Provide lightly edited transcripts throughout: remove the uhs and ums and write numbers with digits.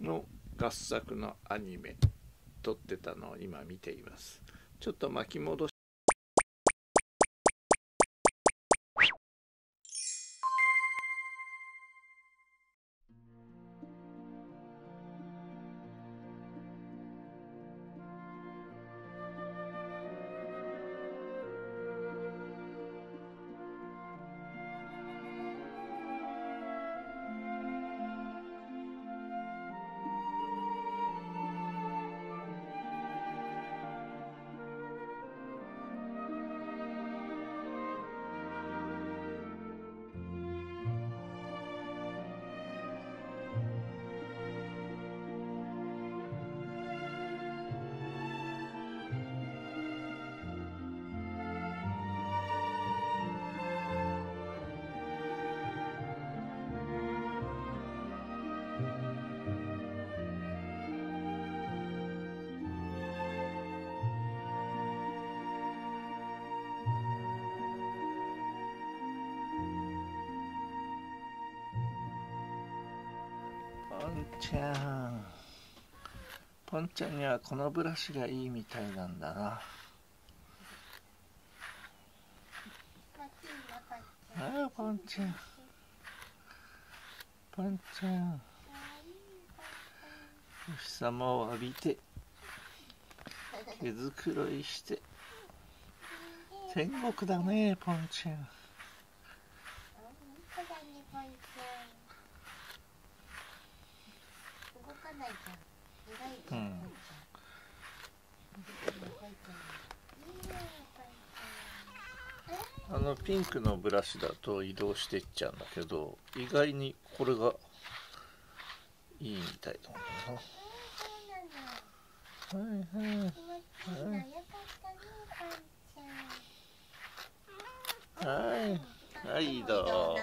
の合作のアニメ撮ってたのを今見ています。ちょっと巻き戻しポンちゃんにはこのブラシがいいみたいなんだな。ああ、ポンちゃんお日様を浴びて毛づくろいして天国だね、ポンちゃん。ピンクのブラシだと移動していっちゃうんだけど、意外にこれがいいみたいだな。はい、どう。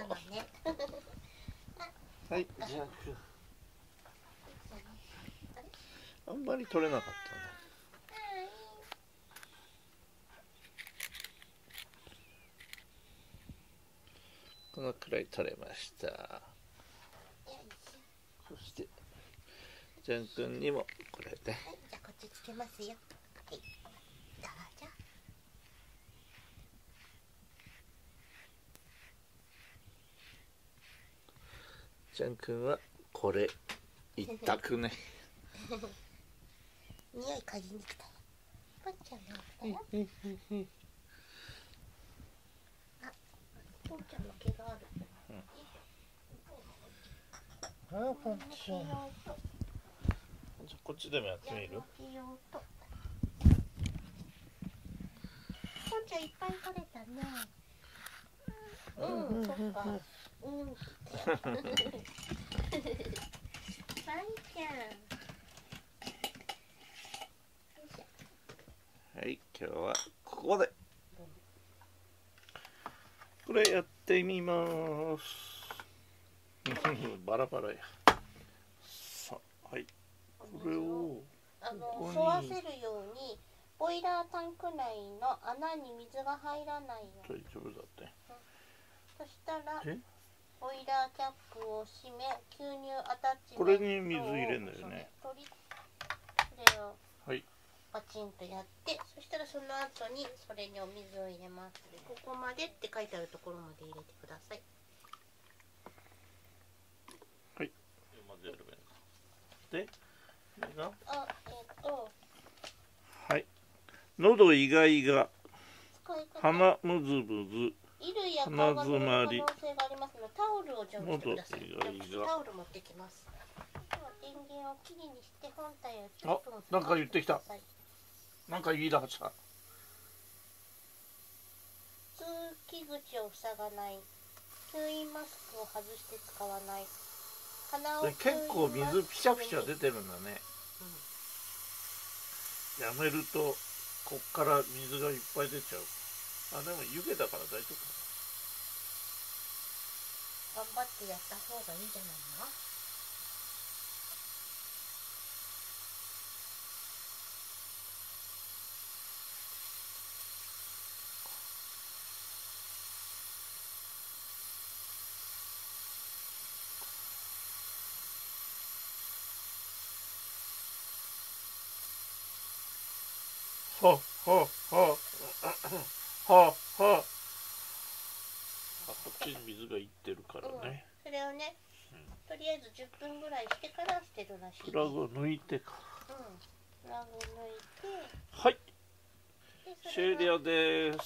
はい、じゃあんまり取れなかったね。このくらい取れました。そしてジャン君にもこれで、はい、 じゃあこっちつけますよ。はい、どうぞ。 ジャン君はこれ一択ね。 匂い嗅ぎに来たよ。ポンちゃんの来たよ。あ、ポンちゃんの毛がある。 あ、ポンちゃん。じゃあこっちでもやってみる？ ポンちゃんいっぱい取れたね。そっか。ポンちゃん。 はい、今日はここでこれやってみます。バラバラや。さあ、はい、これを沿わせるようにボイラータンク内の穴に水が入らないように。 大丈夫だって。 そしたらボイラーキャップを閉め、吸入アタッチメントをこれに水入れるんだよね。 それをパチンとやって、そしたらその後にそれにお水を入れます。ここまでって書いてあるところまで入れてください。 はい。まずやればいいのか。で、これがはい。喉イガイガ、鼻ムズムズ、 衣類や顔が乗る可能性がありますので、タオルを準備してください。タオル持ってきます。電源をきれいにして本体を10分。 なんか言ってきた。なんか言い出した。 通気口を塞がない。吸引マスクを外して使わない。鼻を結構水ピシャピシャ出てるんだね。やめるとこっから水がいっぱい出ちゃう。あ、でも湯気だから大丈夫かな。頑張ってやった方がいいんじゃないの？ はあ、こっちに水がいってるからね、 それをね、とりあえず10分ぐらいしてから捨てるらしい。 プラグを抜いてか。 プラグを抜いて、 はい、終了です。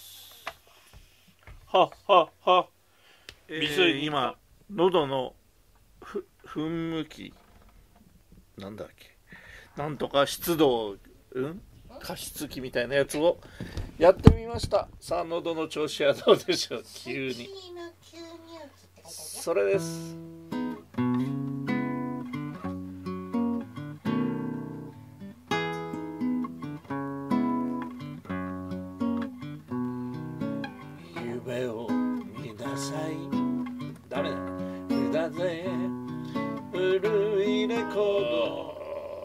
今喉の噴霧器なんだっけ、なんとか湿度加湿器みたいなやつをやってみました。さあ喉の調子はどうでしょう。急にそれです。夢を見なさい。ダメだ。だぜ古いレコード。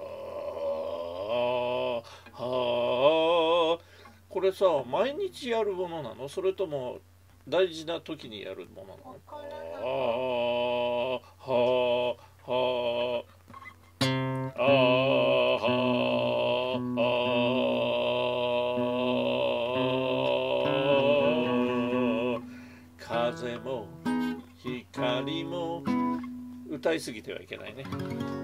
これさ、毎日やるものなの？それとも大事な時にやるものなの？風も光も歌いすぎてはいけないね。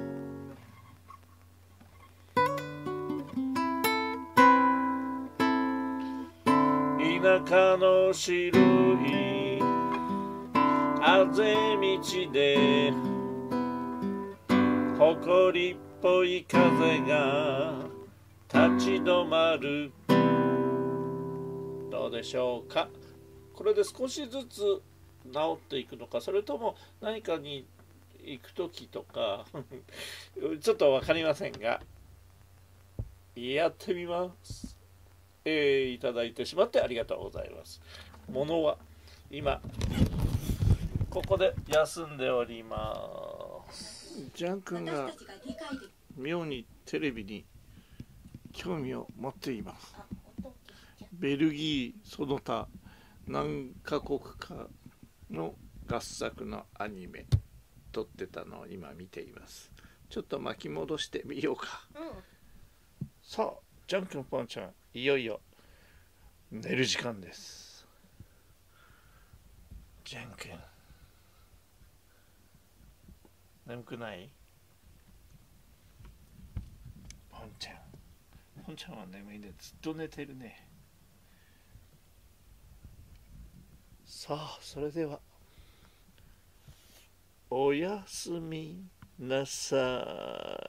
田舎の白いあぜ道で埃っぽい風が立ち止まる。どうでしょうか。これで少しずつ治っていくのか、それとも何かに行く時とかちょっと分かりませんが、やってみます。いただいてしまってありがとうございます。ものは今ここで休んでおります。ジャン君が妙にテレビに興味を持っています。ベルギーその他何カ国かの合作のアニメ撮ってたのを今見ています。ちょっと巻き戻してみようか。さあジャン君ポンちゃん、いよいよ寝る時間です。ジャン君眠くない？ポンちゃんは眠いね。ずっと寝てるね。さあそれではおやすみなさい。